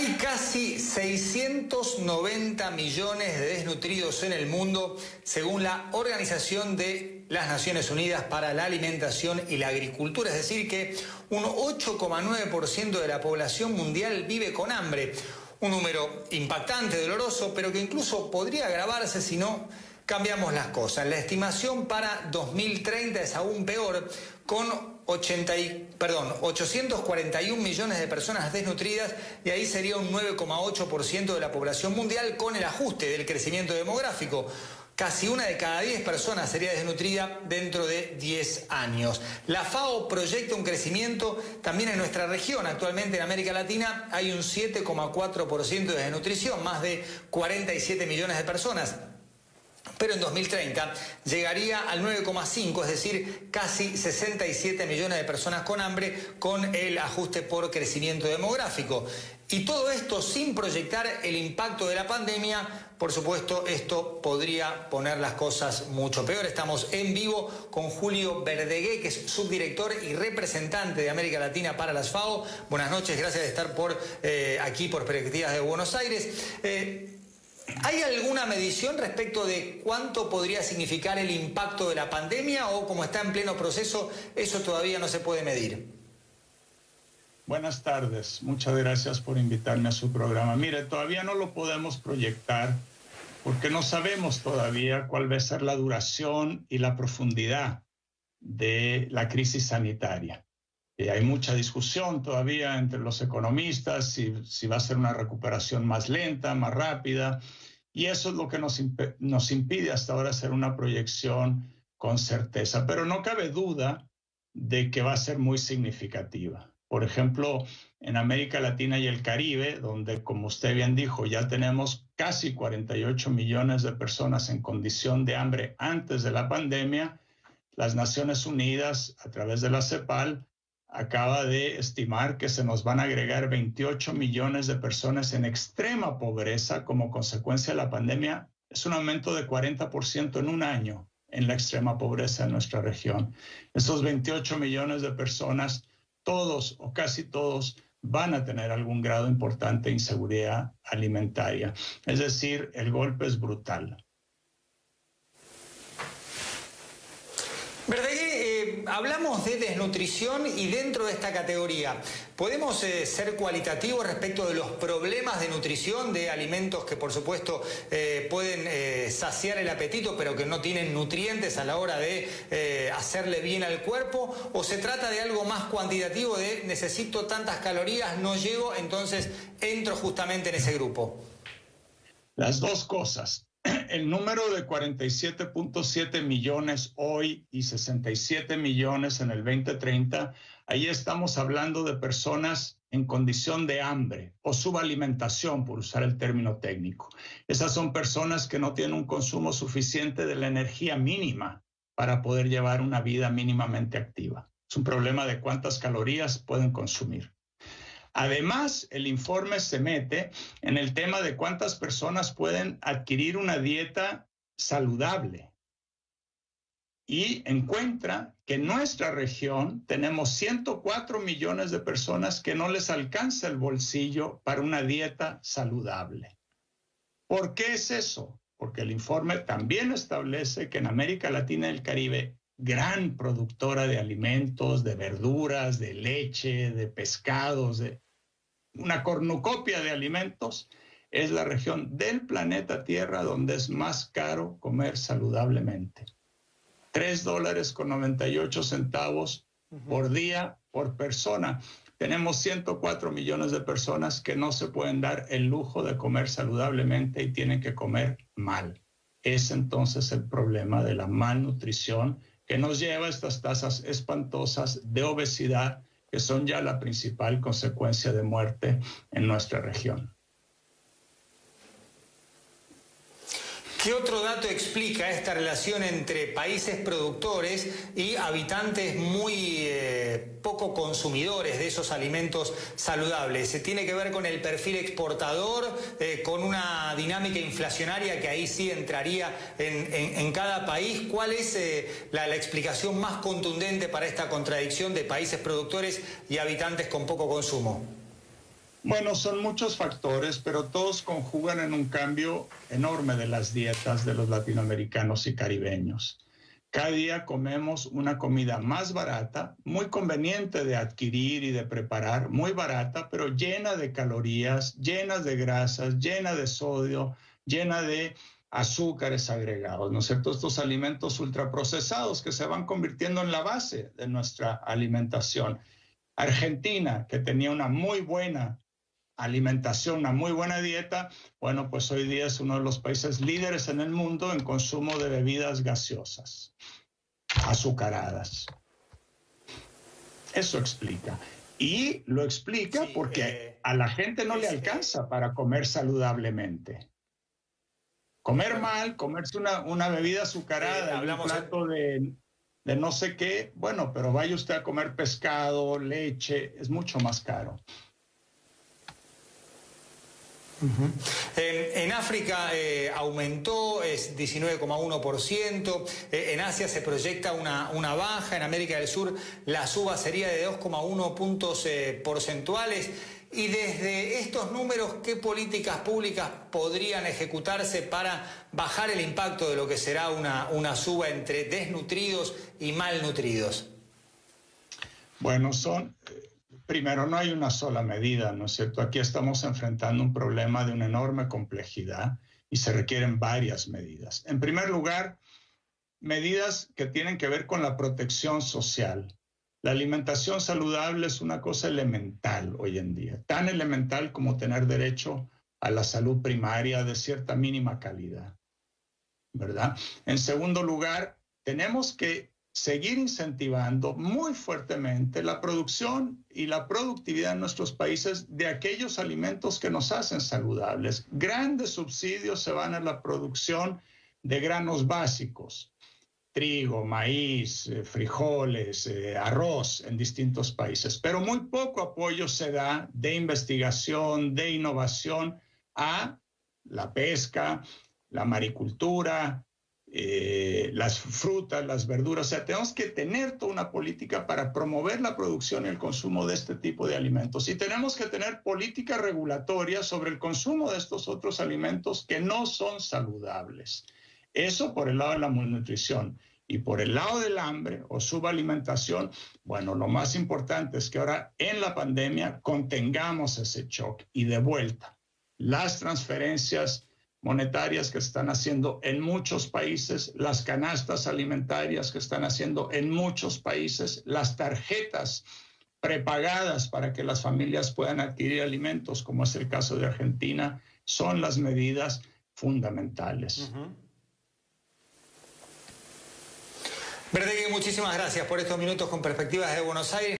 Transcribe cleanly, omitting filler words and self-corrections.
Hay casi 690 millones de desnutridos en el mundo, según la Organización de las Naciones Unidas para la Alimentación y la Agricultura. Es decir, que un 8,9% de la población mundial vive con hambre. Un número impactante, doloroso, pero que incluso podría agravarse si no cambiamos las cosas. La estimación para 2030 es aún peor, con 841 millones de personas desnutridas, y ahí sería un 9,8% de la población mundial con el ajuste del crecimiento demográfico. Casi una de cada 10 personas sería desnutrida dentro de 10 años. La FAO proyecta un crecimiento también en nuestra región. Actualmente en América Latina hay un 7,4% de desnutrición, más de 47 millones de personas. Pero en 2030 llegaría al 9,5, es decir, casi 67 millones de personas con hambre, con el ajuste por crecimiento demográfico. Y todo esto sin proyectar el impacto de la pandemia. Por supuesto, esto podría poner las cosas mucho peor. Estamos en vivo con Julio Verdegué, que es subdirector y representante de América Latina para las FAO. Buenas noches, gracias de estar aquí por Perspectivas de Buenos Aires. ¿Hay alguna medición respecto de cuánto podría significar el impacto de la pandemia, o como está en pleno proceso, eso todavía no se puede medir? Buenas tardes, muchas gracias por invitarme a su programa. Mire, todavía no lo podemos proyectar porque no sabemos todavía cuál va a ser la duración y la profundidad de la crisis sanitaria. Hay mucha discusión todavía entre los economistas si va a ser una recuperación más lenta, más rápida, y eso es lo que nos impide hasta ahora hacer una proyección con certeza. Pero no cabe duda de que va a ser muy significativa. Por ejemplo, en América Latina y el Caribe, donde, como usted bien dijo, ya tenemos casi 48 millones de personas en condición de hambre antes de la pandemia, las Naciones Unidas, a través de la CEPAL, acaba de estimar que se nos van a agregar 28 millones de personas en extrema pobreza como consecuencia de la pandemia. Es un aumento de 40% en un año en la extrema pobreza en nuestra región. Esos 28 millones de personas, todos o casi todos, van a tener algún grado importante de inseguridad alimentaria. Es decir, el golpe es brutal. Verdegué, hablamos de desnutrición y dentro de esta categoría, ¿podemos ser cualitativos respecto de los problemas de nutrición de alimentos que por supuesto pueden saciar el apetito pero que no tienen nutrientes a la hora de hacerle bien al cuerpo? ¿O se trata de algo más cuantitativo de necesito tantas calorías, no llego, entonces entro justamente en ese grupo? Las dos cosas. El número de 47.7 millones hoy y 67 millones en el 2030, ahí estamos hablando de personas en condición de hambre o subalimentación, por usar el término técnico. Esas son personas que no tienen un consumo suficiente de la energía mínima para poder llevar una vida mínimamente activa. Es un problema de cuántas calorías pueden consumir. Además, el informe se mete en el tema de cuántas personas pueden adquirir una dieta saludable y encuentra que en nuestra región tenemos 104 millones de personas que no les alcanza el bolsillo para una dieta saludable. ¿Por qué es eso? Porque el informe también establece que en América Latina y el Caribe, gran productora de alimentos, de verduras, de leche, de pescados, de una cornucopia de alimentos, es la región del planeta Tierra donde es más caro comer saludablemente. $3.98 por día por persona. Tenemos 104 millones de personas que no se pueden dar el lujo de comer saludablemente y tienen que comer mal. Es entonces el problema de la malnutrición que nos lleva a estas tasas espantosas de obesidad, que son ya la principal consecuencia de muerte en nuestra región. ¿Qué otro dato explica esta relación entre países productores y habitantes muy poco consumidores de esos alimentos saludables? ¿Se tiene que ver con el perfil exportador, con una dinámica inflacionaria que ahí sí entraría en cada país? ¿Cuál es la explicación más contundente para esta contradicción de países productores y habitantes con poco consumo? Bueno, son muchos factores, pero todos conjugan en un cambio enorme de las dietas de los latinoamericanos y caribeños. Cada día comemos una comida más barata, muy conveniente de adquirir y de preparar, muy barata, pero llena de calorías, llena de grasas, llena de sodio, llena de azúcares agregados, ¿no es cierto? Estos alimentos ultraprocesados que se van convirtiendo en la base de nuestra alimentación. Argentina, que tenía una muy buena alimentación, una muy buena dieta, bueno, pues hoy día es uno de los países líderes en el mundo en consumo de bebidas gaseosas, azucaradas. Eso explica. Y lo explica porque a la gente no le alcanza para comer saludablemente. Comer mal, comerse una bebida azucarada y un plato de no sé qué, bueno, pero vaya usted a comer pescado, leche, es mucho más caro. En África aumentó, es 19,1%, en Asia se proyecta una baja, en América del Sur la suba sería de 2,1 puntos porcentuales. Y desde estos números, ¿qué políticas públicas podrían ejecutarse para bajar el impacto de lo que será una suba entre desnutridos y malnutridos? Bueno, primero, no hay una sola medida, ¿no es cierto? Aquí estamos enfrentando un problema de una enorme complejidad y se requieren varias medidas. En primer lugar, medidas que tienen que ver con la protección social. La alimentación saludable es una cosa elemental hoy en día, tan elemental como tener derecho a la salud primaria de cierta mínima calidad, ¿verdad? En segundo lugar, tenemos que seguir incentivando muy fuertemente la producción y la productividad en nuestros países de aquellos alimentos que nos hacen saludables. Grandes subsidios se van a la producción de granos básicos, trigo, maíz, frijoles, arroz en distintos países, pero muy poco apoyo se da de investigación, de innovación a la pesca, la maricultura, las frutas, las verduras. O sea, tenemos que tener toda una política para promover la producción y el consumo de este tipo de alimentos. Y tenemos que tener políticas regulatorias sobre el consumo de estos otros alimentos que no son saludables. Eso por el lado de la malnutrición. Y por el lado del hambre o subalimentación, bueno, lo más importante es que ahora en la pandemia contengamos ese shock y de vuelta las transferencias monetarias que están haciendo en muchos países, las canastas alimentarias que están haciendo en muchos países, las tarjetas prepagadas para que las familias puedan adquirir alimentos, como es el caso de Argentina, son las medidas fundamentales. Verdeguer, muchísimas gracias por estos minutos con Perspectivas de Buenos Aires.